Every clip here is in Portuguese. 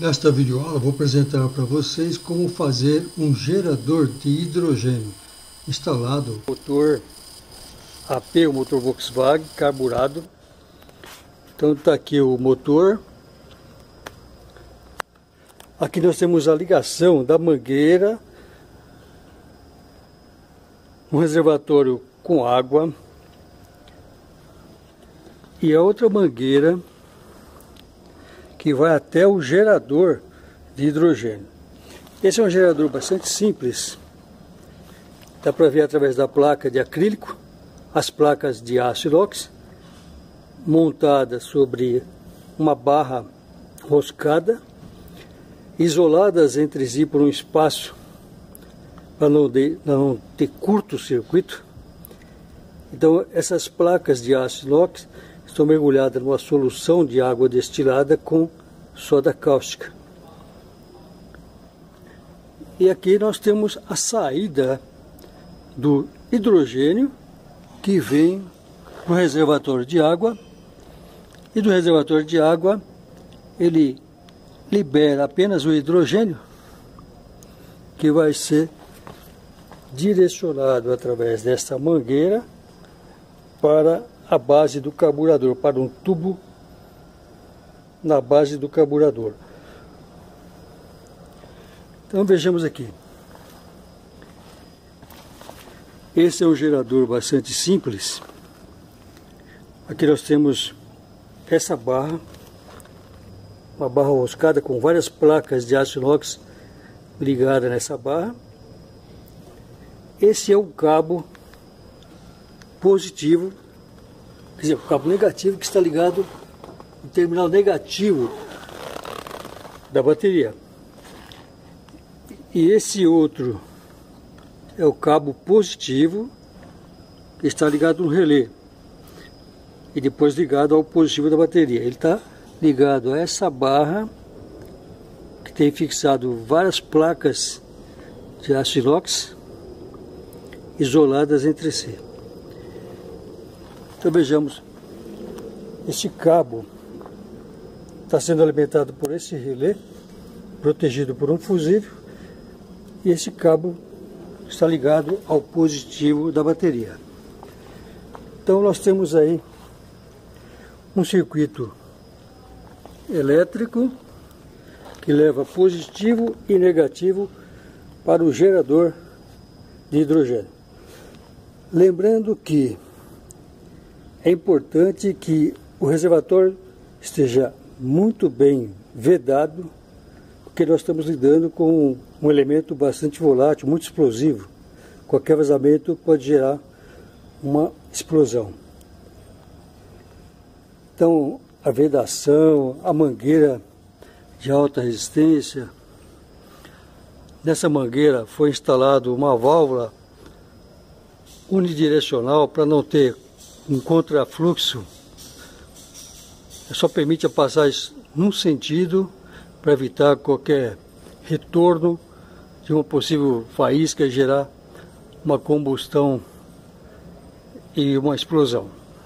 Nesta videoaula vou apresentar para vocês como fazer um gerador de hidrogênio instalado. Motor AP, o motor Volkswagen, carburado. Então está aqui o motor. Aqui nós temos a ligação da mangueira, um reservatório com água e a outra mangueira que vai até o gerador de hidrogênio. Esse é um gerador bastante simples. Dá para ver através da placa de acrílico, as placas de aço inox, montadas sobre uma barra roscada, isoladas entre si por um espaço para não ter curto-circuito. Então essas placas de aço inox estão mergulhadas numa solução de água destilada com soda cáustica. E aqui nós temos a saída do hidrogênio que vem do reservatório de água, e do reservatório de água ele libera apenas o hidrogênio que vai ser direcionado através desta mangueira para a base do carburador, para um tubo na base do carburador. Então vejamos aqui. Esse é um gerador bastante simples. Aqui nós temos essa barra, uma barra roscada com várias placas de aço inox ligadas nessa barra. Esse é o cabo positivo, quer dizer, o cabo negativo que está ligado no terminal negativo da bateria. E esse outro é o cabo positivo que está ligado no relé e depois ligado ao positivo da bateria. Ele está ligado a essa barra que tem fixado várias placas de aço inox isoladas entre si. Então vejamos, esse cabo está sendo alimentado por esse relé, protegido por um fusível, e esse cabo está ligado ao positivo da bateria. Então nós temos aí um circuito elétrico que leva positivo e negativo para o gerador de hidrogênio. Lembrando que é importante que o reservatório esteja muito bem vedado, porque nós estamos lidando com um elemento bastante volátil, muito explosivo. Qualquer vazamento pode gerar uma explosão. Então, a vedação, a mangueira de alta resistência. Nessa mangueira foi instalado uma válvula unidirecional para não ter um contrafluxo. Só permite a passagem num sentido para evitar qualquer retorno de uma possível faísca e gerar uma combustão e uma explosão.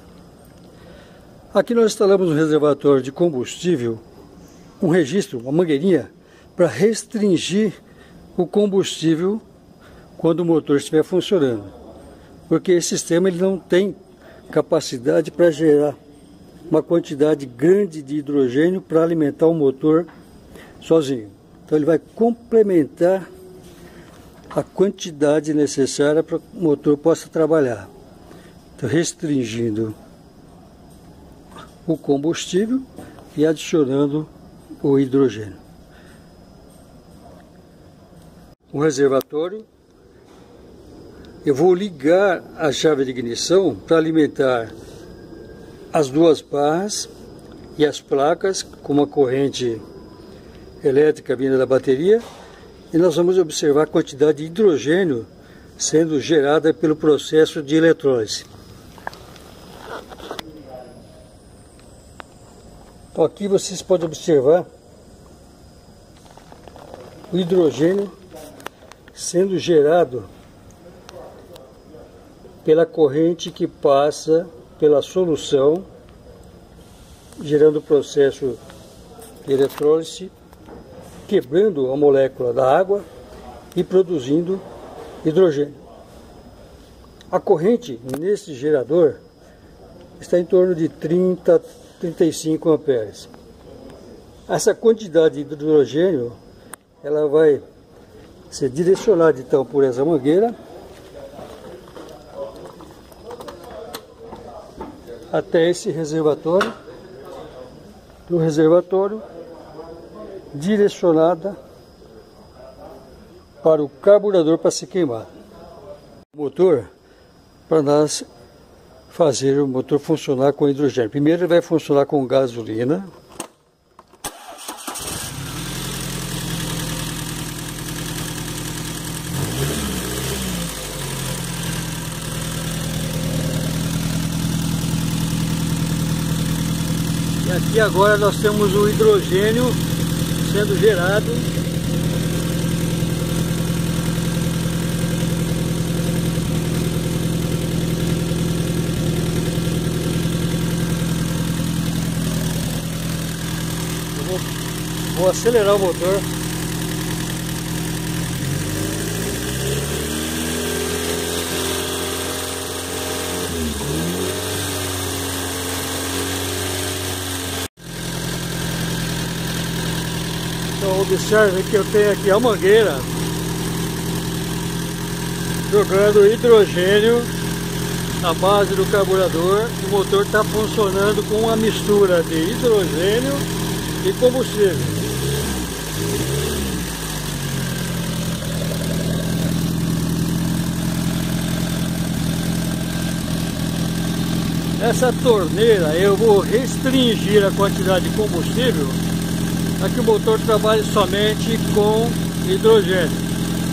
Aqui nós instalamos um reservatório de combustível, um registro, uma mangueirinha, para restringir o combustível quando o motor estiver funcionando. Porque esse sistema ele não tem capacidade para gerar uma quantidade grande de hidrogênio para alimentar o motor sozinho. Então ele vai complementar a quantidade necessária para que o motor possa trabalhar. Então, restringindo o combustível e adicionando o hidrogênio. O reservatório, eu vou ligar a chave de ignição para alimentar as duas barras e as placas com uma corrente elétrica vinda da bateria, e nós vamos observar a quantidade de hidrogênio sendo gerada pelo processo de eletrólise. Então aqui vocês podem observar o hidrogênio sendo gerado pela corrente que passa pela solução, gerando o processo de eletrólise quebrando a molécula da água e produzindo hidrogênio. A corrente nesse gerador está em torno de 30 a 35 amperes. Essa quantidade de hidrogênio ela vai ser direcionada então por essa mangueira até esse reservatório, do reservatório direcionada para o carburador para se queimar. O motor, para nós fazer o motor funcionar com hidrogênio. Primeiro ele vai funcionar com gasolina. E aqui agora nós temos o hidrogênio sendo gerado. Vou acelerar o motor. Então observe que eu tenho aqui a mangueira jogando hidrogênio na base do carburador. O motor está funcionando com uma mistura de hidrogênio e combustível. Essa torneira eu vou restringir a quantidade de combustível para que o motor trabalhe somente com hidrogênio.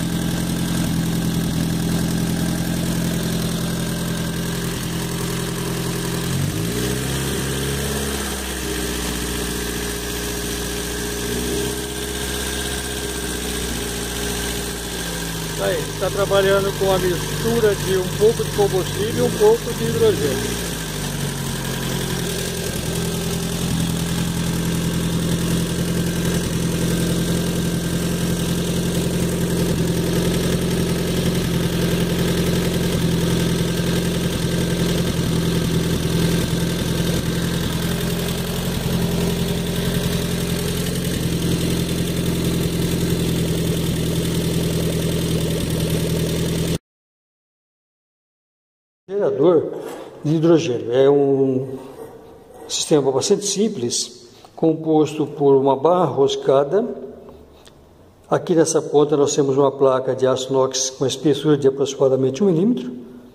Aí, está trabalhando com a mistura de um pouco de combustível e um pouco de hidrogênio. Gerador de hidrogênio é um sistema bastante simples, composto por uma barra roscada. Aqui nessa ponta nós temos uma placa de aço inox com espessura de aproximadamente 1 milímetro.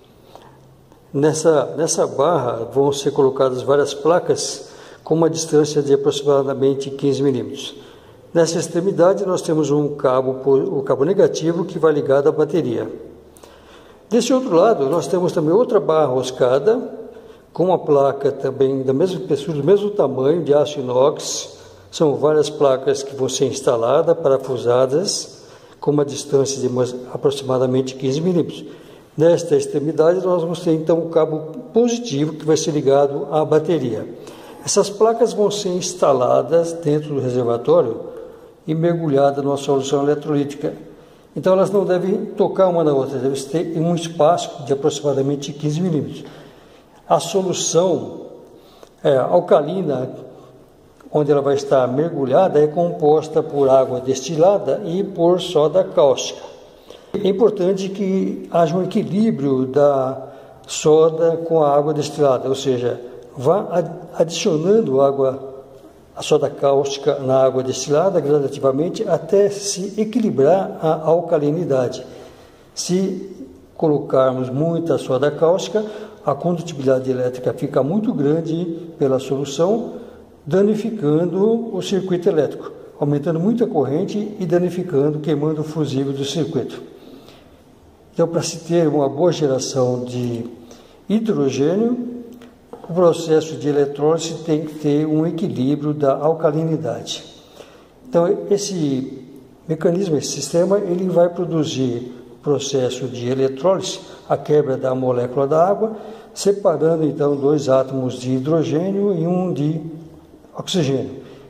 Nessa barra vão ser colocadas várias placas com uma distância de aproximadamente 15 milímetros. Nessa extremidade nós temos o cabo negativo que vai ligado à bateria. Desse outro lado, nós temos também outra barra roscada, com uma placa também da mesma espessura, do mesmo tamanho, de aço inox. São várias placas que vão ser instaladas, parafusadas, com uma distância de aproximadamente 15 milímetros. Nesta extremidade, nós vamos ter então o cabo positivo, que vai ser ligado à bateria. Essas placas vão ser instaladas dentro do reservatório e mergulhadas numa solução eletrolítica. Então elas não devem tocar uma na outra, devem ter um espaço de aproximadamente 15 milímetros. A solução alcalina, onde ela vai estar mergulhada, é composta por água destilada e por soda cáustica. É importante que haja um equilíbrio da soda com a água destilada, ou seja, vá adicionando a soda cáustica na água destilada gradativamente até se equilibrar a alcalinidade. Se colocarmos muita soda cáustica, a condutibilidade elétrica fica muito grande pela solução, danificando o circuito elétrico, aumentando muito a corrente e danificando, queimando o fusível do circuito. Então, para se ter uma boa geração de hidrogênio, o processo de eletrólise tem que ter um equilíbrio da alcalinidade. Então, esse mecanismo, esse sistema, ele vai produzir o processo de eletrólise, a quebra da molécula da água, separando então 2 átomos de hidrogênio e um de oxigênio.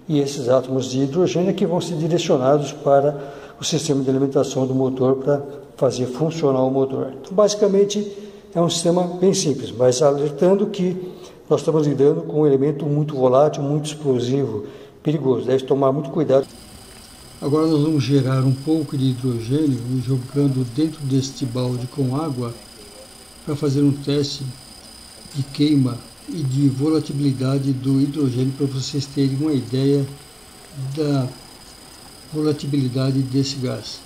e esses átomos de hidrogênio que vão ser direcionados para o sistema de alimentação do motor para fazer funcionar o motor. Então, basicamente, é um sistema bem simples, mas alertando que nós estamos lidando com um elemento muito volátil, muito explosivo, perigoso. Deve tomar muito cuidado. Agora nós vamos gerar um pouco de hidrogênio jogando dentro deste balde com água para fazer um teste de queima e de volatilidade do hidrogênio para vocês terem uma ideia da volatilidade desse gás.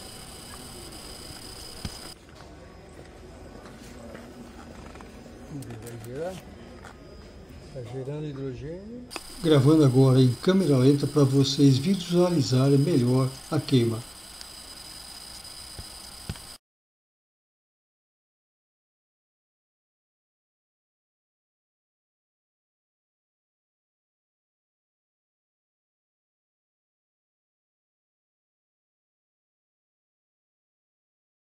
Está gerando hidrogênio. Gravando agora em câmera lenta para vocês visualizarem melhor a queima.